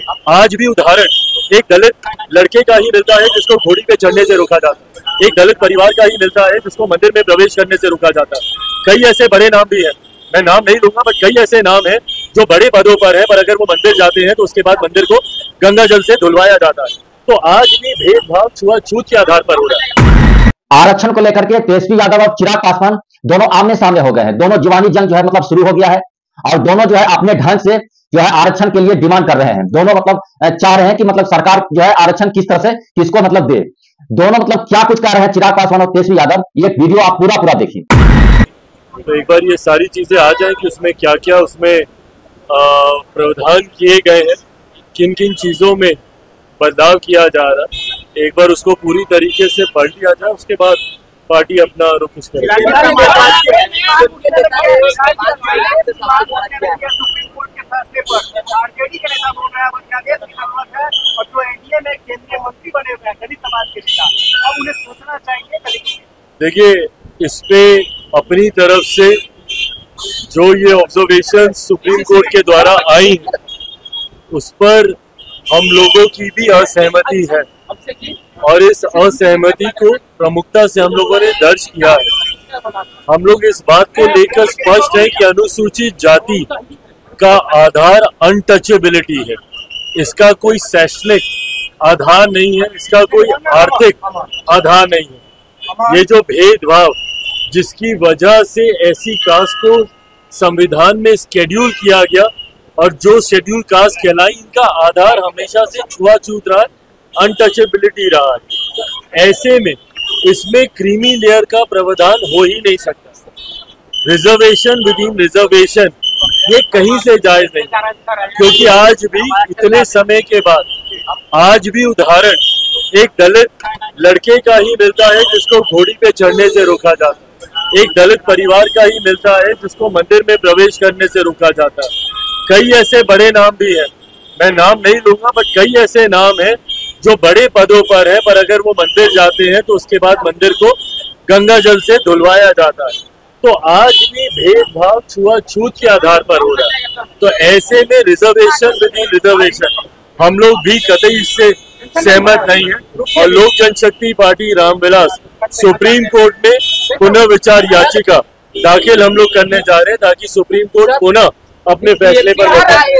आज भी उदाहरण एक दलित लड़के का ही मिलता है जिसको घोड़ी पे चढ़ने से रोका जाता है, एक दलित परिवार का ही मिलता है जिसको मंदिर में प्रवेश करने से रोका जाता है। कई ऐसे बड़े नाम भी हैं, मैं नाम नहीं लूंगा, बट कई ऐसे नाम हैं जो बड़े पदों पर हैं, पर अगर वो मंदिर जाते हैं तो उसके बाद मंदिर को गंगा जल से धुलवाया जाता है। तो आज भी भेदभाव छुआछूत के आधार पर हो रहा है। आरक्षण को लेकर के तेजस्वी यादव और चिराग पासवान दोनों आमने सामने हो गए हैं। दोनों जुबानी जंग जो है मतलब शुरू हो गया है और दोनों जो है अपने ढंग से जो है आरक्षण के लिए डिमांड कर रहे हैं। दोनों मतलब चाह रहे हैं कि मतलब सरकार जो है आरक्षण किस तरह से किसको मतलब दे। दोनों मतलब क्या कुछ कह रहे हैं चिराग पासवान और तेजस्वी यादव, ये वीडियो आप पूरा देखिए। तो एक बार ये सारी चीजें आ जाए कि उसमें क्या क्या उसमें प्रावधान किए गए हैं, किन किन चीजों में बदलाव किया जा रहा है, एक बार उसको पूरी तरीके से पढ़ लिया जाए, उसके बाद पार्टी अपना रुख इस तरह देखिए, इस पे अपनी तरफ से जो ये ऑब्जर्वेशन सुप्रीम कोर्ट के द्वारा आई है उस पर हम लोगों की भी असहमति है और इस असहमति को प्रमुखता से हम लोगों ने दर्ज किया है। हम लोग इस बात को लेकर स्पष्ट है कि अनुसूचित जाति का आधार अनटचेबिलिटी है, इसका कोई शैक्षणिक आधार नहीं है, इसका कोई आर्थिक आधार नहीं है। ये जो भेदभाव जिसकी वजह से ऐसी कास्ट को संविधान में शेड्यूल किया गया और जो शेड्यूल कास्ट कहलाई, इनका आधार हमेशा से छुआछूत रहा है, अनटचेबिलिटी रहा है। ऐसे में इसमें क्रीमी लेयर का प्रावधान हो ही नहीं सकता। रिजर्वेशन विद इन रिजर्वेशन ये कहीं से जायज नहीं, क्योंकि आज भी इतने समय के बाद आज भी उदाहरण एक दलित लड़के का ही मिलता है जिसको घोड़ी पे चढ़ने से रोका जाता है, एक दलित परिवार का ही मिलता है जिसको मंदिर में प्रवेश करने से रोका जाता है। कई ऐसे बड़े नाम भी हैं, मैं नाम नहीं लूंगा, बट कई ऐसे नाम हैं जो बड़े पदों पर है, पर अगर वो मंदिर जाते हैं तो उसके बाद मंदिर को गंगा जल से धुलवाया जाता है। तो आज भी भेदभाव छुआछूत के आधार पर हो रहा है। तो ऐसे में रिजर्वेशन विद इन रिजर्वेशन हम लोग भी कतई इससे सहमत नहीं है और Lok Janshakti party Ramvilas supreme court में पुनर्विचार याचिका दाखिल हम लोग करने जा रहे हैं ताकि सुप्रीम कोर्ट पुनः अपने फैसले पर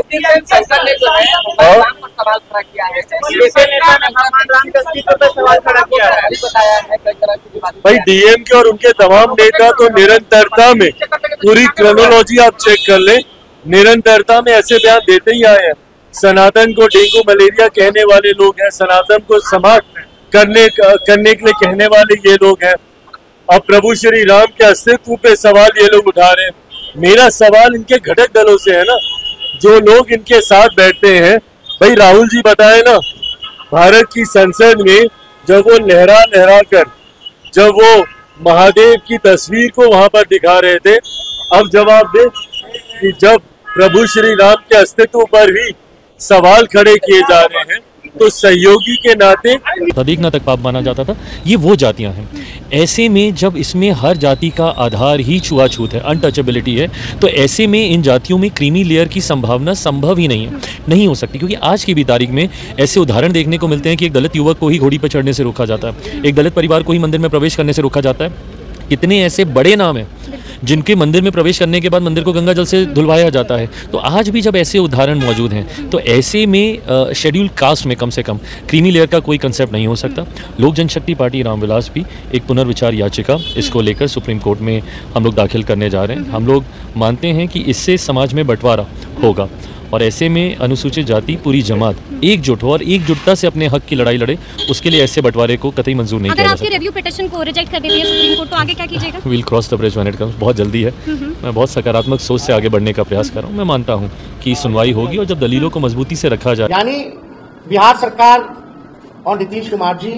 भाई डीएम के और उनके तमाम नेता तो निरंतरता में, पूरी क्रोनोलॉजी आप चेक कर लें, निरंतरता में ऐसे बयान देते ही आए हैं। सनातन को डेंगू मलेरिया कहने वाले लोग हैं, सनातन को समाप्त करने के लिए कहने वाले ये लोग हैं। अब प्रभु श्री राम के अस्तित्व पे सवाल ये लोग उठा रहे हैं। मेरा सवाल इनके घटक दलों से है ना, जो लोग इनके साथ बैठते हैं। भाई राहुल जी बताए ना, भारत की संसद में जब वो लहरा कर जब वो महादेव की तस्वीर को वहां पर दिखा रहे थे, अब जवाब दे कि जब प्रभु श्री राम के अस्तित्व पर भी सवाल खड़े किए जा रहे हैं तो सहयोगी के नाते देखना तक पाप माना जाता था। ये वो जातियां हैं। ऐसे में जब इसमें हर जाति का आधार ही छुआछूत है, अनटचेबिलिटी है, तो ऐसे में इन जातियों में क्रीमी लेयर की संभावना संभव ही नहीं हो सकती। क्योंकि आज की भी तारीख में ऐसे उदाहरण देखने को मिलते हैं कि एक दलित युवक को ही घोड़ी पर चढ़ने से रोका जाता है, एक दलित परिवार को ही मंदिर में प्रवेश करने से रोका जाता है। कितने ऐसे बड़े नाम हैं जिनके मंदिर में प्रवेश करने के बाद मंदिर को गंगा जल से धुलवाया जाता है। तो आज भी जब ऐसे उदाहरण मौजूद हैं तो ऐसे में शेड्यूल कास्ट में कम से कम क्रीमी लेयर का कोई कंसेप्ट नहीं हो सकता। लोक जनशक्ति पार्टी रामविलास भी एक पुनर्विचार याचिका इसको लेकर सुप्रीम कोर्ट में हम लोग दाखिल करने जा रहे हैं। हम लोग मानते हैं कि इससे समाज में बंटवारा होगा और ऐसे में अनुसूचित जाति पूरी जमात एकजुट हो और एकजुटता से अपने हक की लड़ाई लड़े, उसके लिए ऐसे बंटवारे को कतई मंजूर नहीं किया जा सकता। अगर आपके रिव्यू पिटीशन को रिजेक्ट कर देती है सुप्रीम कोर्ट तो आगे क्या कीजिएगा? Will cross the bridge when it comes. बहुत जल्दी है, मैं बहुत सकारात्मक सोच से आगे बढ़ने का प्रयास कर रहा हूँ। मैं मानता हूँ कि सुनवाई होगी और जब दलीलों को मजबूती से रखा जाए। यानी बिहार सरकार और नीतीश कुमार जी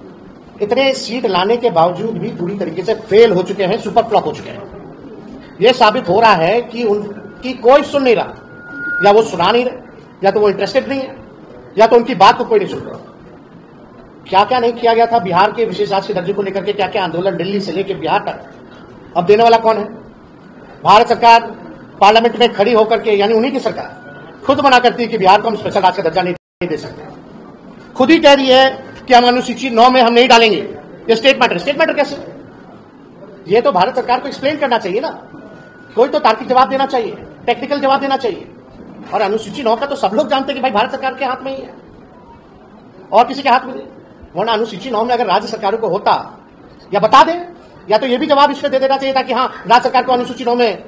इतने सीट लाने के बावजूद भी पूरी तरीके से फेल हो चुके हैं, सुपर फ्लॉप हो चुके हैं। ये साबित हो रहा है कि उनकी कोई सुन नहीं रहा, या वो सुना नहीं रहे, या तो वो इंटरेस्टेड नहीं है, या तो उनकी बात को कोई नहीं सुन रहा। क्या क्या नहीं किया गया था बिहार के विशेष राज्य के दर्जे को लेकर के, क्या क्या आंदोलन दिल्ली से लेकर बिहार तक। अब देने वाला कौन है? भारत सरकार पार्लियामेंट में खड़ी होकर के, यानी उन्हीं की सरकार खुद मना करती है कि बिहार को हम स्पेशल राज्य का दर्जा नहीं नहीं दे सकते। खुद ही कह रही है कि हम अनुसूची 9 में हम नहीं डालेंगे। ये स्टेट मैटर कैसे? ये तो भारत सरकार को एक्सप्लेन करना चाहिए ना, कोई तो तार्किक जवाब देना चाहिए, टेक्निकल जवाब देना चाहिए। और अनुसूची 9 का तो सब लोग जानते हैं कि भाई भारत सरकार के हाथ में ही है और किसी के हाथ में नहीं। वरना अनुसूची 9 में अगर राज्य सरकारों को होता या बता दे, या तो ये भी जवाब इसमें दे देना चाहिए था कि हाँ राज्य सरकार को अनुसूची 9 में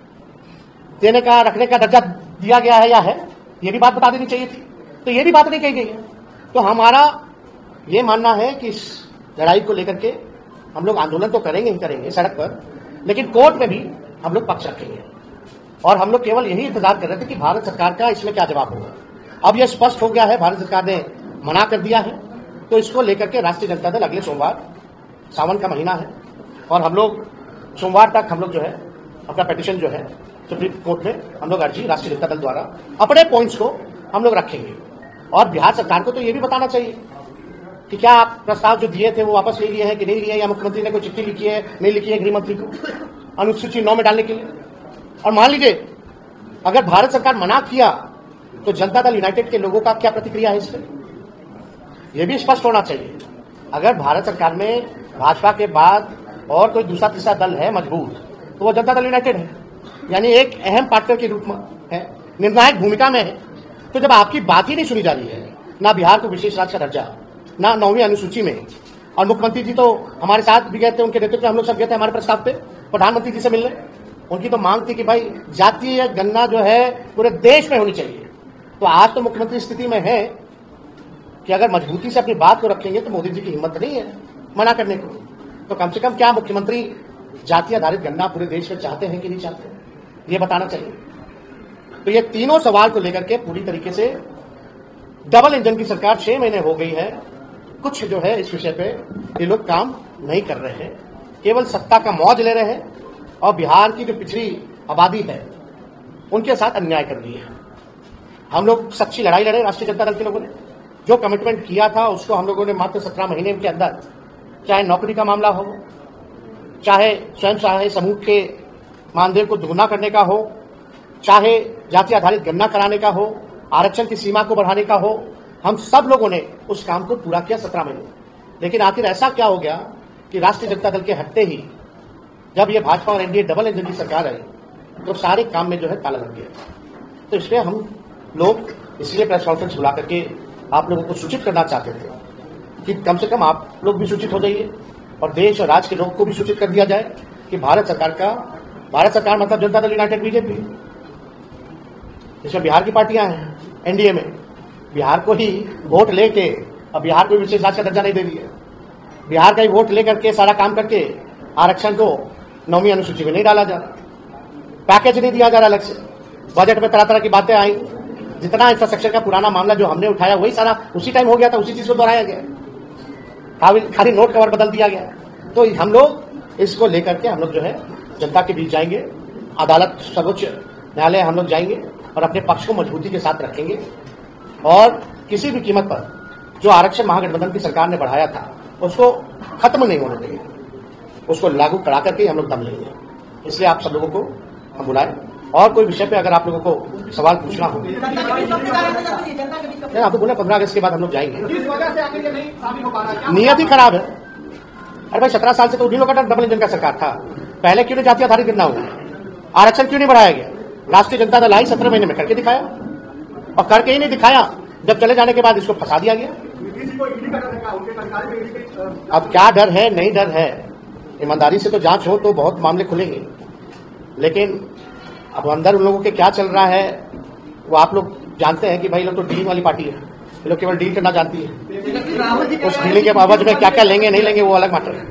देने का रखने का दर्जा दिया गया है या है, ये भी बात बता देनी चाहिए थी। तो ये भी बात नहीं कही गई है। तो हमारा ये मानना है कि इस लड़ाई को लेकर के हम लोग आंदोलन तो करेंगे ही करेंगे सड़क पर, लेकिन कोर्ट में भी हम लोग पक्ष रखेंगे। और हम लोग केवल यही इंतजार कर रहे थे कि भारत सरकार का इसमें क्या जवाब होगा। अब यह स्पष्ट हो गया है, भारत सरकार ने मना कर दिया है, तो इसको लेकर के राष्ट्रीय जनता दल अगले सोमवार, सावन का महीना है, और हम लोग सोमवार तक हम लोग जो है अपना पिटीशन जो है सुप्रीम कोर्ट में हम लोग अर्जी राष्ट्रीय जनता दल द्वारा अपने पॉइंट्स को हम लोग रखेंगे। और बिहार सरकार को तो ये भी बताना चाहिए कि क्या आप प्रस्ताव जो दिए थे वो वापस ले लिए हैं कि नहीं लिए, या मुख्यमंत्री ने कोई चिट्ठी लिखी है नहीं लिखी है गृह मंत्री को अनुसूची 9 में डालने के लिए। और मान लीजिए अगर भारत सरकार मना किया तो जनता दल यूनाइटेड के लोगों का क्या प्रतिक्रिया है इसमें, यह भी स्पष्ट होना चाहिए। अगर भारत सरकार में भाजपा के बाद और कोई दूसरा तीसरा दल है मजबूत, तो वो जनता दल यूनाइटेड है, यानी एक अहम पार्टनर के रूप में है, निर्णायक भूमिका में है। तो जब आपकी बात ही नहीं सुनी जा रही है, ना बिहार को विशेष राज्य का दर्जा, ना 9वीं अनुसूची में, और मुख्यमंत्री जी तो हमारे साथ भी गए थे, उनके नेतृत्व में हम लोग सब गए थे हमारे प्रस्ताव पे प्रधानमंत्री जी से मिलने। उनकी तो मांग थी कि भाई जातीय गणना जो है पूरे देश में होनी चाहिए। तो आज तो मुख्यमंत्री स्थिति में है कि अगर मजबूती से अपनी बात को रखेंगे तो मोदी जी की हिम्मत नहीं है मना करने को। तो कम से कम क्या मुख्यमंत्री जाति आधारित गणना पूरे देश में चाहते हैं कि नहीं चाहते, ये बताना चाहिए। तो ये तीनों सवाल को लेकर के पूरी तरीके से डबल इंजन की सरकार 6 महीने हो गई है, कुछ जो है इस विषय पे ये लोग काम नहीं कर रहे हैं, केवल सत्ता का मौज ले रहे हैं और बिहार की जो पिछड़ी आबादी है उनके साथ अन्याय कर रही है। हम लोग सच्ची लड़ाई लड़े, राष्ट्रीय जनता दल के लोगों ने जो कमिटमेंट किया था उसको हम लोगों ने मात्र 17 महीने के अंदर, चाहे नौकरी का मामला हो, चाहे स्वयं सहायता समूह के मानदेय को दोगुना करने का हो, चाहे जाति आधारित गणना कराने का हो, आरक्षण की सीमा को बढ़ाने का हो, हम सब लोगों ने उस काम को पूरा किया 17 महीने। लेकिन आखिर ऐसा क्या हो गया कि राष्ट्रीय जनता दल के हटते ही जब ये भाजपा और एनडीए डबल इंजन की सरकार आई तो सारे काम में जो है ताला लग गया। तो इसलिए हम लोग इसलिए प्रेस कॉन्फ्रेंस बुला करके आप लोगों को सूचित करना चाहते थे कि कम से कम आप लोग भी सूचित हो जाइए और देश और राज्य के लोगों को भी सूचित कर दिया जाए कि भारत सरकार मतलब जनता दल यूनाइटेड बीजेपी, इसमें बिहार की पार्टियां हैं एनडीए में, बिहार को ही वोट लेके अब बिहार को विशेष राज्य का दर्जा नहीं दे रही है, बिहार का ही वोट लेकर के सारा काम करके आरक्षण को 9वीं अनुसूची में नहीं डाला जा रहा, पैकेज नहीं दिया जा रहा अलग से। बजट में तरह तरह की बातें आई, जितना इंफ्रास्ट्रक्चर का पुराना मामला जो हमने उठाया वही सारा उसी टाइम हो गया था, उसी चीज को दोहराया गया, खाली नोट कवर बदल दिया गया। तो हम लोग इसको लेकर के हम लोग जो है जनता के बीच जाएंगे, अदालत सर्वोच्च न्यायालय हम लोग जाएंगे और अपने पक्ष को मजबूती के साथ रखेंगे और किसी भी कीमत पर जो आरक्षण महागठबंधन की सरकार ने बढ़ाया था उसको खत्म नहीं होने देंगे, उसको लागू करा करके हम लोग दम लेंगे। इसलिए आप सब लोगों को हम बुलाएं और कोई विषय पे अगर आप लोगों को सवाल पूछना हो, आप तो बोले 15 अगस्त के बाद हम लोग जाएंगे, नियत ही खराब है। अरे भाई 17 साल से तो उन्हीं लोगों का डबल इंजन का सरकार था, पहले क्यों नहीं जाति आधारित गणना हुआ, आरक्षण क्यों नहीं बढ़ाया गया? राष्ट्रीय जनता दल आई 17 महीने में करके दिखाया, और करके ही नहीं दिखाया, जब चले जाने के बाद इसको फंसा दिया गया। अब क्या डर है, नहीं डर है, ईमानदारी से तो जांच हो तो बहुत मामले खुलेंगे, लेकिन अब अंदर उन लोगों के क्या चल रहा है वो आप लोग जानते हैं कि भाई लोग तो डीलिंग वाली पार्टी है, ये लोग केवल डील करना जानती है। उस डीलिंग के बाबत में क्या क्या लेंगे नहीं लेंगे वो अलग मैटर है।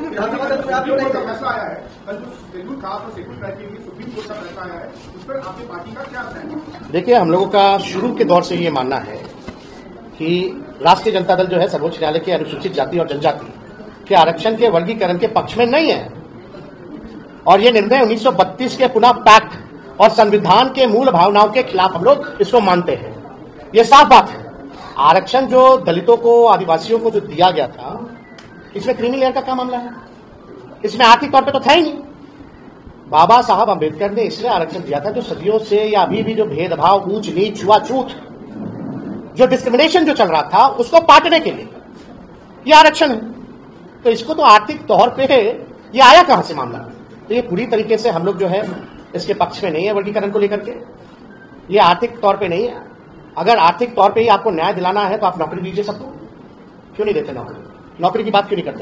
देखिए, हम लोगों का शुरू के दौर से ये मानना है कि राष्ट्रीय जनता दल जो है सर्वोच्च न्यायालय के अनुसूचित जाति और जनजाति के आरक्षण के वर्गीकरण के पक्ष में नहीं है, और ये निर्णय 1932 के पुनः पैक्ट और संविधान के मूल भावनाओं के खिलाफ हम लोग इसको मानते हैं। ये साफ बात है। आरक्षण जो दलितों को, आदिवासियों को जो दिया गया था, इसमें क्रीमी लेयर का क्या मामला है? इसमें आर्थिक तौर पे तो था ही नहीं। बाबा साहब अंबेडकर ने इसलिए आरक्षण दिया था जो सदियों से या अभी भी जो भेदभाव, ऊंच नीच, छुआछूत जो डिस्क्रिमिनेशन जो चल रहा था उसको पाटने के लिए ये आरक्षण है। तो इसको तो आर्थिक तौर पे ये आया कहां से मामला? तो ये पूरी तरीके से हम लोग जो है इसके पक्ष में नहीं है वर्गीकरण को लेकर के। ये आर्थिक तौर पे नहीं है। अगर आर्थिक तौर पे ही आपको न्याय दिलाना है तो आप नौकरी दीजिए सबको, क्यों नहीं देते नौकरी? नौकरी की बात क्यों नहीं करते?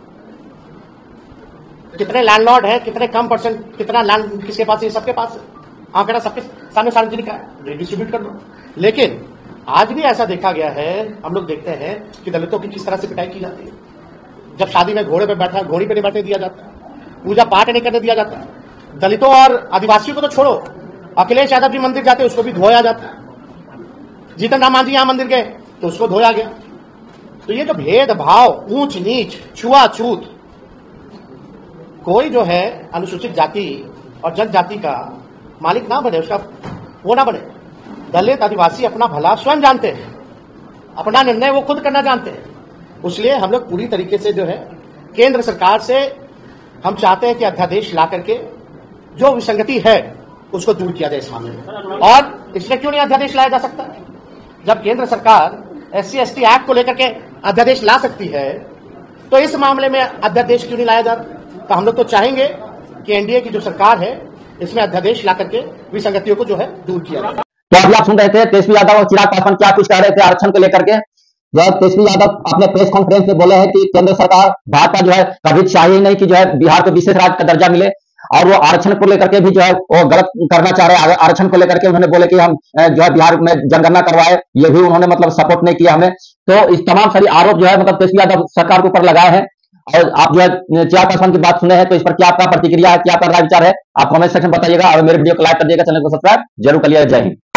कितने लैंडलॉर्ड है, कितने कम परसेंट, कितना लैंड किसके पास है? सबके पास है, आंकड़ा सबके सामने सार्वजनिक है, डिस्ट्रीब्यूट कर दो। लेकिन आज भी ऐसा देखा गया है, हम लोग देखते हैं कि दलितों की किस तरह से पिटाई की जाती है। जब शादी में घोड़ी पे नहीं बैठने दिया जाता, पूजा पाठ नहीं करने दिया जाता। दलितों और आदिवासियों को तो छोड़ो, अखिलेश यादव जी मंदिर जाते उसको भी धोया जाता है। जीतन राम मांझी यहां मंदिर गए तो उसको धोया गया। तो ये जो भेदभाव, ऊंच नीच, छुआछूत, कोई जो है अनुसूचित जाति और जनजाति का मालिक ना बने, उसका वो ना बने। दलित आदिवासी अपना भला स्वयं जानते हैं, अपना निर्णय वो खुद करना जानते हैं। इसलिए हम लोग पूरी तरीके से जो है केंद्र सरकार से हम चाहते हैं कि अध्यादेश ला करके जो विसंगति है उसको दूर किया जाए इस मामले में। और इसलिए क्यों नहीं अध्यादेश लाया जा सकता? जब केंद्र सरकार SC/ST एक्ट को लेकर के अध्यादेश ला सकती है तो इस मामले में अध्यादेश क्यों नहीं लाया जा रहा? तो हम लोग तो चाहेंगे कि एनडीए की जो सरकार है इसमें अध्यादेश ला करके विसंगतियों को जो है दूर किया जाए। तो अभी आप सुन रहे थे तेजस्वी यादव और चिराग पासवान क्या कुछ कह रहे थे आरक्षण को लेकर के। जो तेजस्वी यादव अपने प्रेस कॉन्फ्रेंस में बोले हैं कि केंद्र सरकार, भाजपा जो है कभी चाहिए नहीं कि जो है बिहार को विशेष राज्य का दर्जा मिले, और वो आरक्षण को लेकर के भी जो है वो गलत करना चाह रहे हैं। आरक्षण को लेकर के उन्होंने बोले कि हम जो है बिहार में जनगणना करवाए, ये भी उन्होंने मतलब सपोर्ट नहीं किया हमें। तो इस तमाम सारी आरोप जो है मतलब तेजस्वी यादव सरकार के ऊपर लगाए हैं। और आप जो है चिराग पासवान की बात सुने हैं, तो इस पर क्या आपका प्रतिक्रिया है, क्या आपका राय विचार है, आप कमेंट सेक्शन बताइएगा। और मेरे वीडियो को लाइक कर दिएगा, चैनल को सब्सक्राइब जरूर करिएगा। जय हिंद।